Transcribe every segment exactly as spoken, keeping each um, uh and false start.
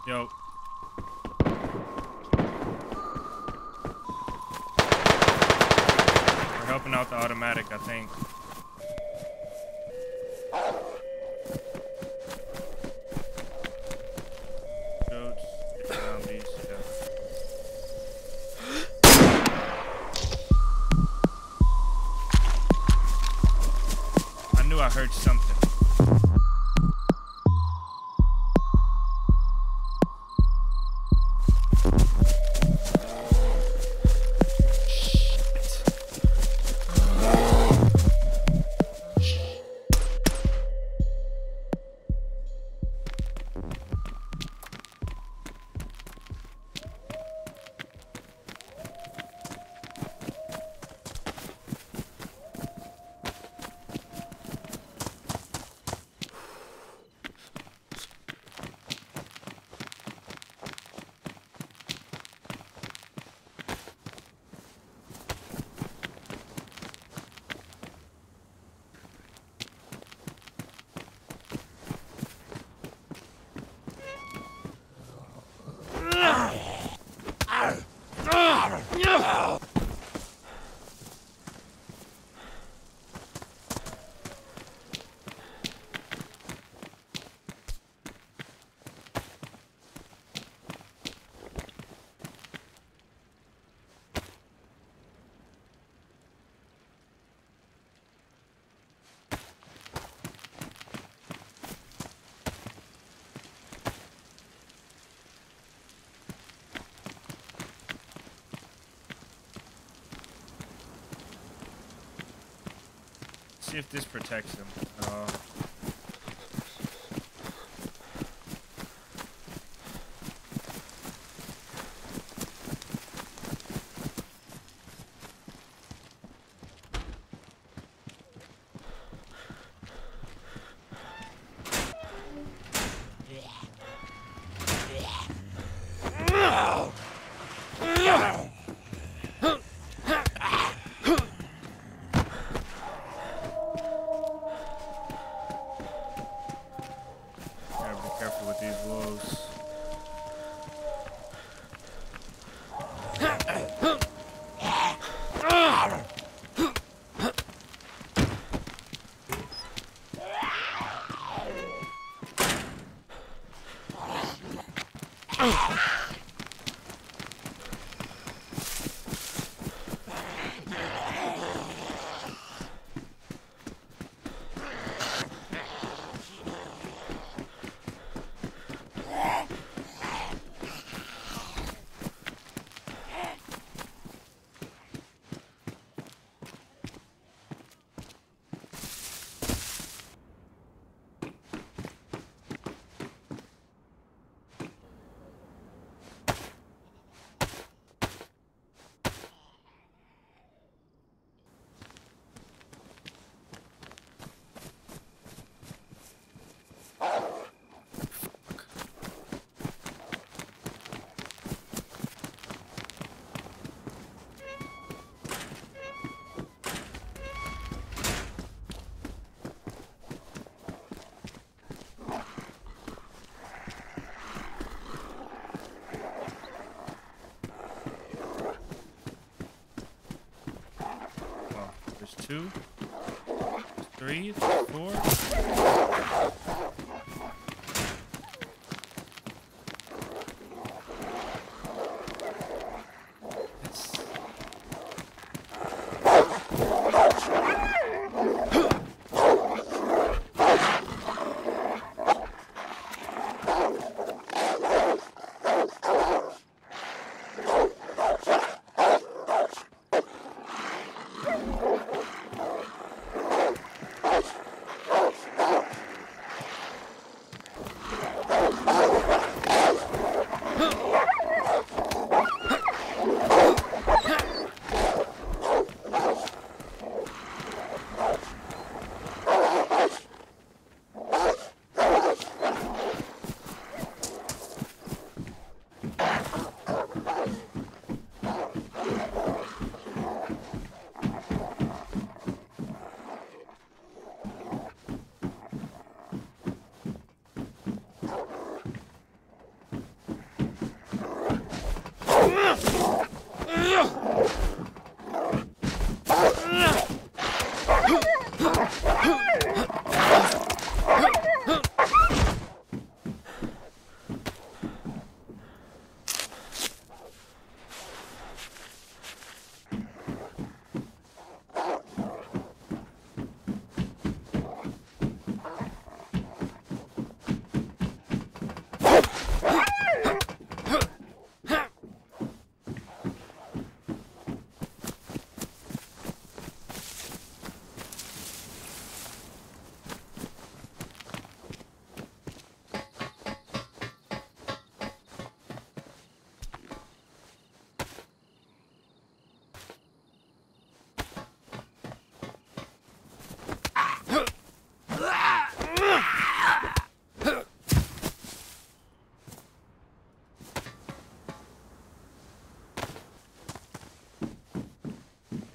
Yo. We're helping out the automatic, I think. Goats, zombies, yeah. I knew I heard something. See if this protects him. Uh, Two, three, four.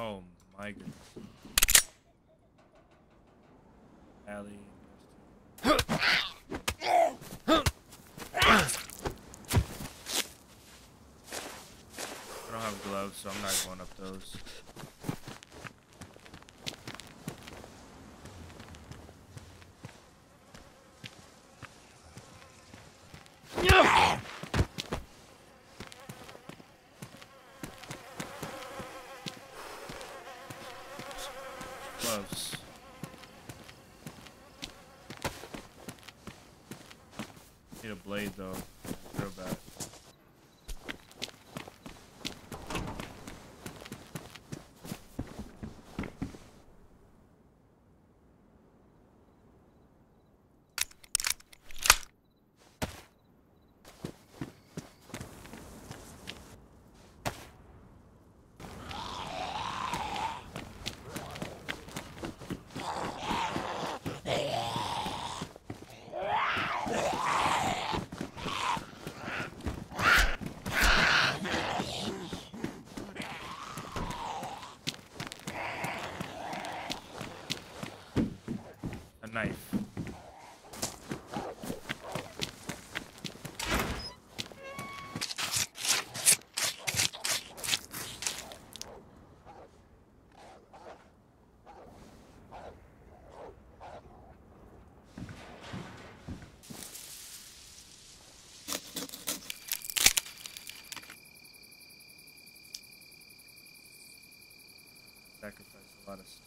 Oh my goodness. Alley. I don't have gloves, so I'm not going up those. Gloves. Need a blade though. Real bad. Knife. Sacrifice a lot of steaks.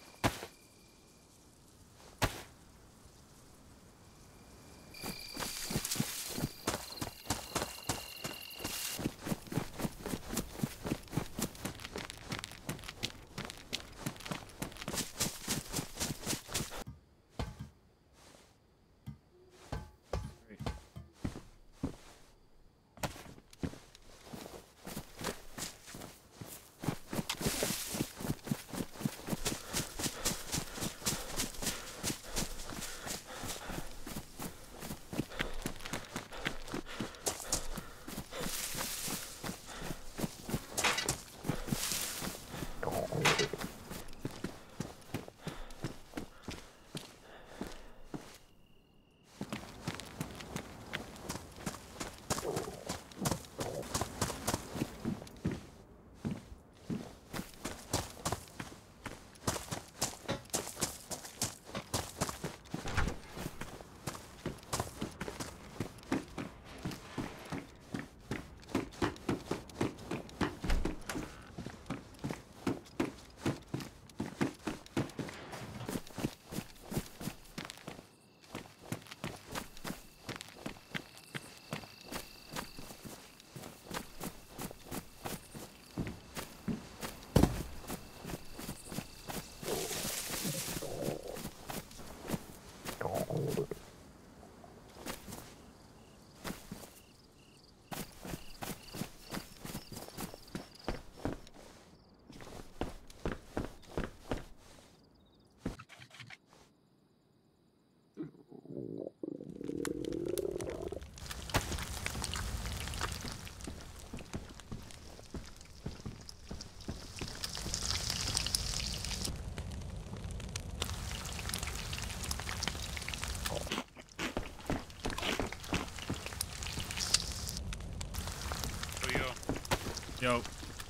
Yo.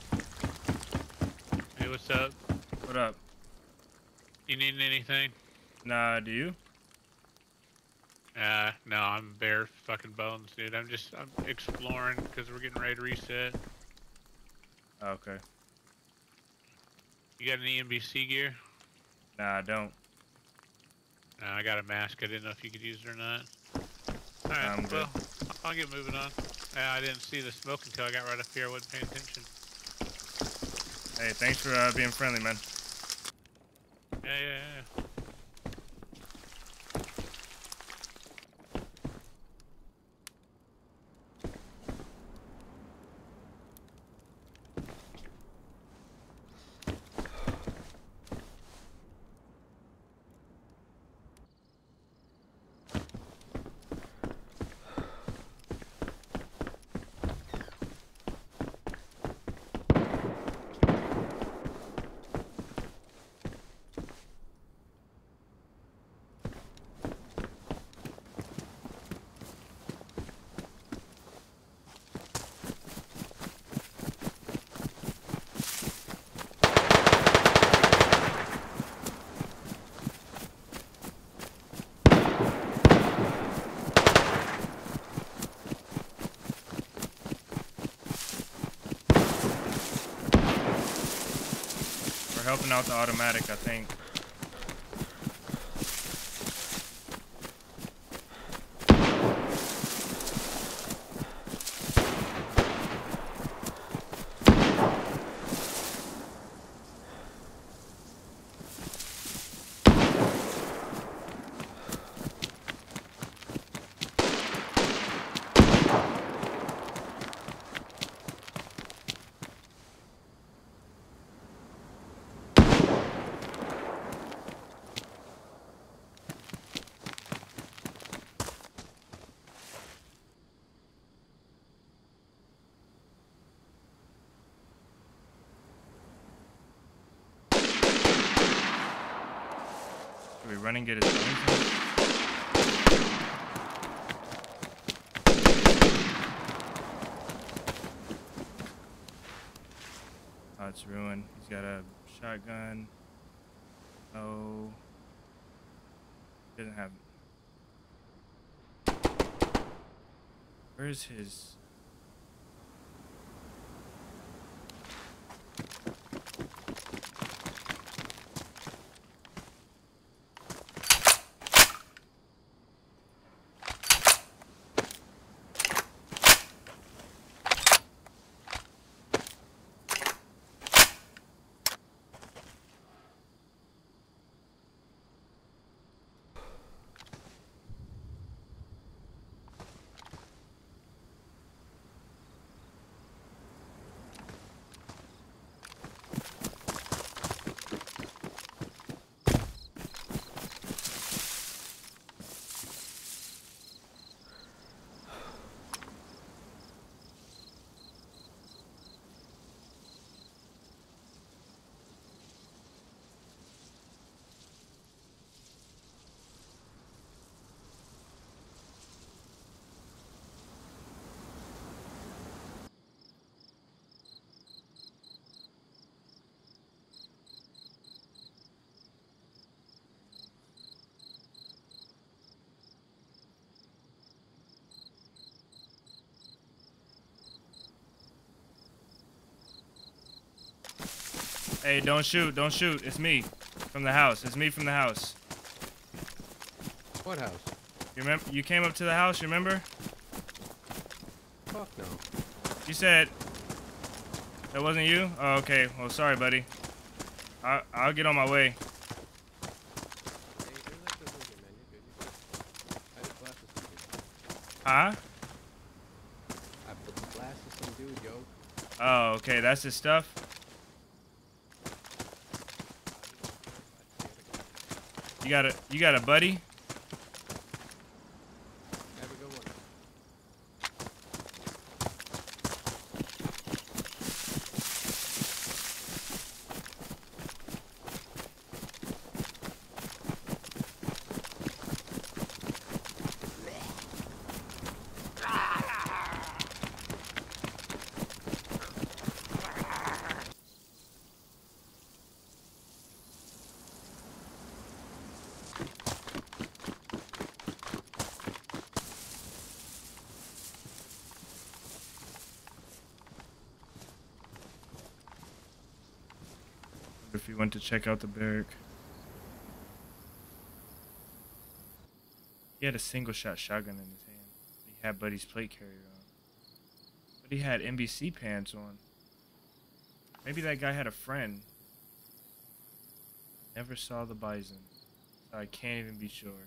Hey, what's up? What up? You needing anything? Nah, do you? Uh, no, I'm bare fucking bones, dude. I'm just, I'm exploring because we're getting ready to reset. Okay. You got any N B C gear? Nah, I don't. No, I got a mask. I didn't know if you could use it or not. Alright, I'm good. well, I'll get moving on. Yeah, I didn't see the smoke until I got right up here. I wasn't paying attention. Hey, thanks for uh, being friendly, man. Yeah, yeah, yeah. helping out the automatic, I think. Should we run and get his guns? Oh, it's ruined. He's got a shotgun. Oh. He doesn't have. Where's his? Hey, don't shoot, don't shoot. It's me from the house. It's me from the house. What house? You remember? You came up to the house, you remember? Fuck no. You said that wasn't you? Oh, okay. Well, sorry, buddy. I I'll get on my way. Huh? I put the glass to some dude, yo. Oh, okay. That's his stuff. You got a you got a buddy? Have a good one. If he went to check out the barrack. He had a single shot shotgun in his hand. He had Buddy's plate carrier on. But he had N B C pants on. Maybe that guy had a friend. Never saw the bison. So I can't even be sure.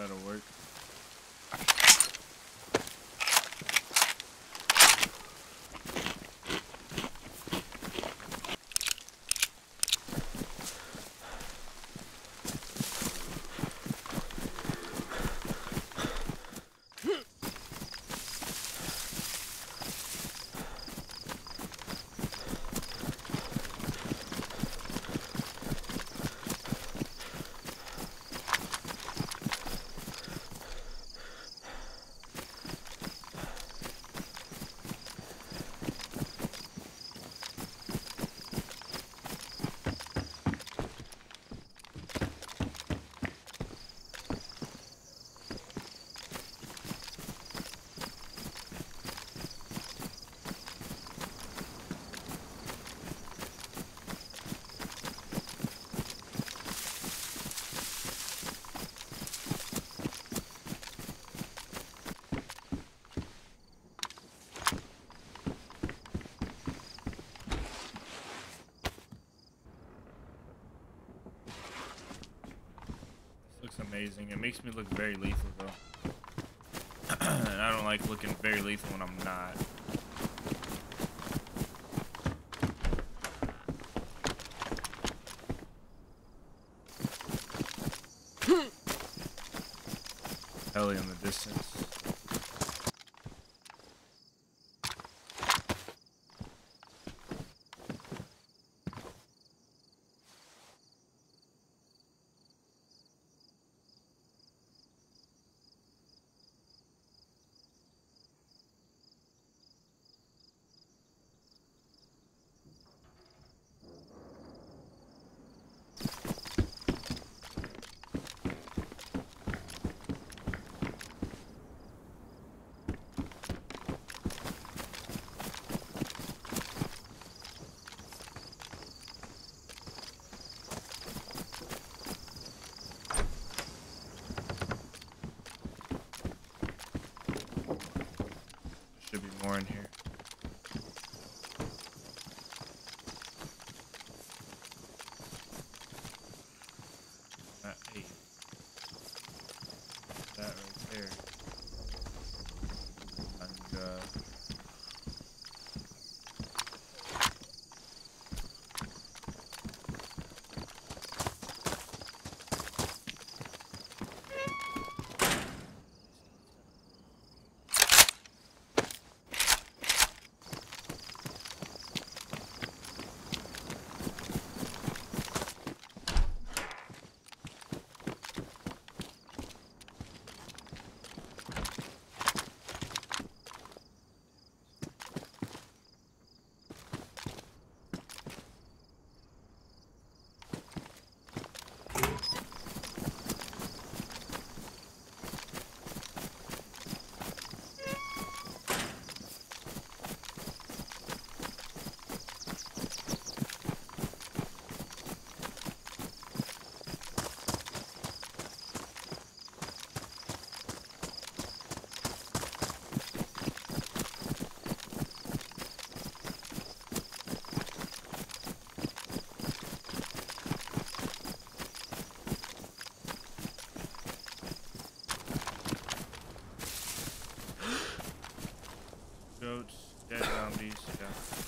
That'll work. Looks amazing. It makes me look very lethal though. And I don't like looking very lethal when I'm not. Heli in the distance. Should be more in here. That eight. That right there. And uh goats, dead zombies, yeah.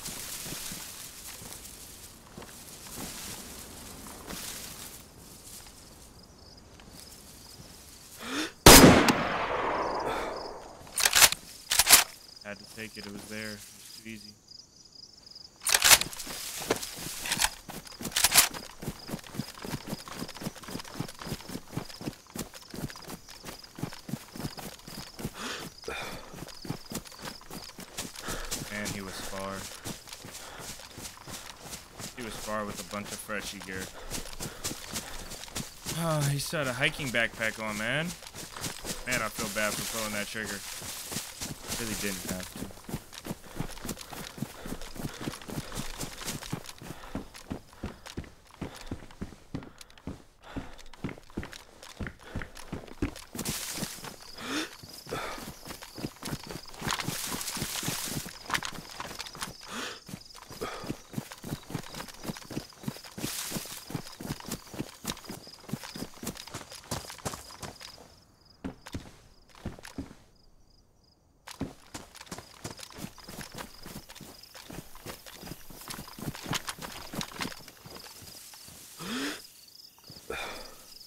Had to take it, it was there. It was too easy. Man, he was far. He was far with a bunch of freshy gear. Oh, he still had a hiking backpack on, man. Man, I feel bad for pulling that trigger. Really didn't have to.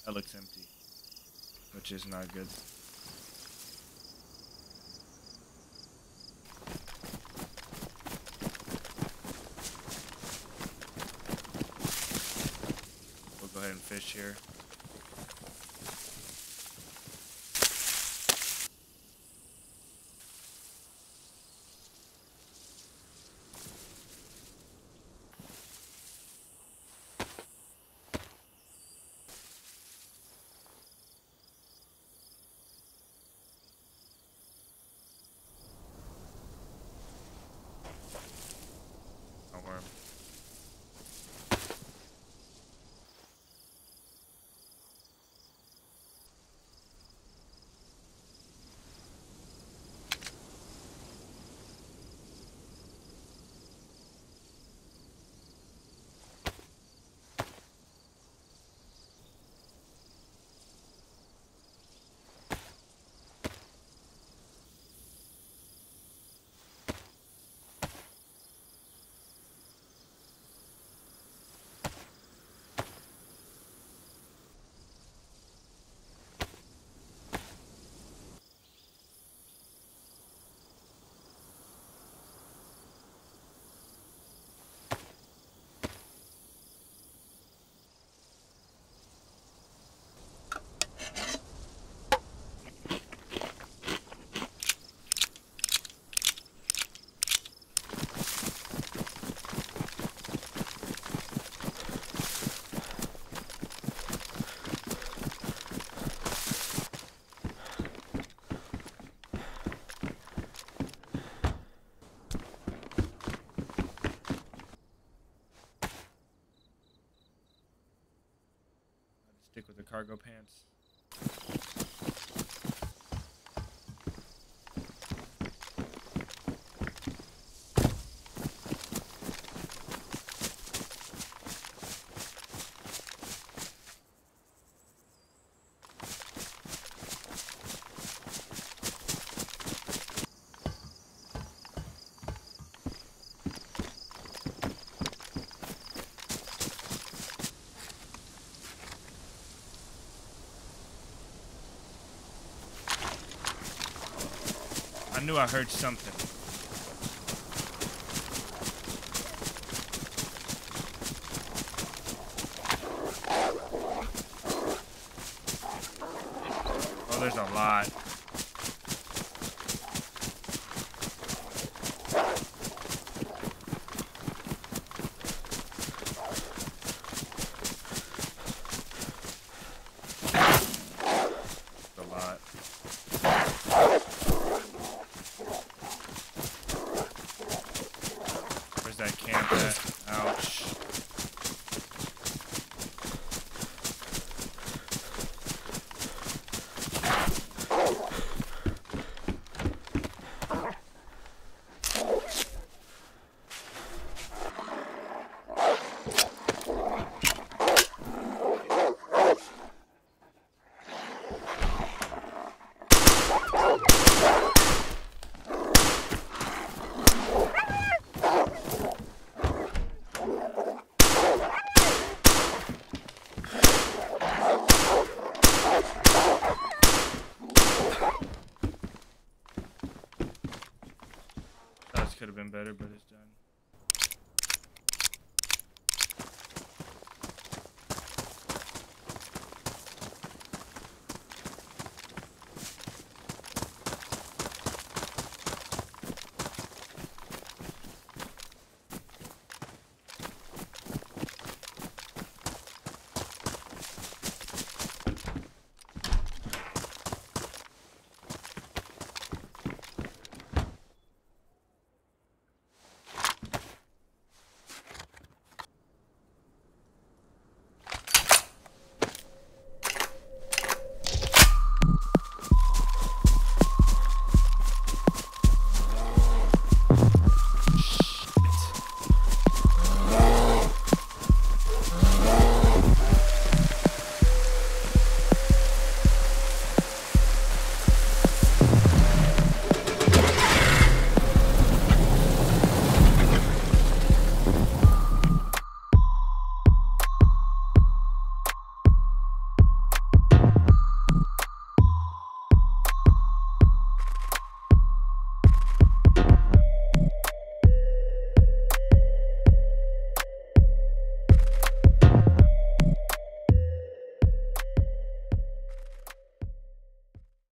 That looks empty, which is not good. We'll go ahead and fish here. Worm. Stick with the cargo pants. I knew I heard something.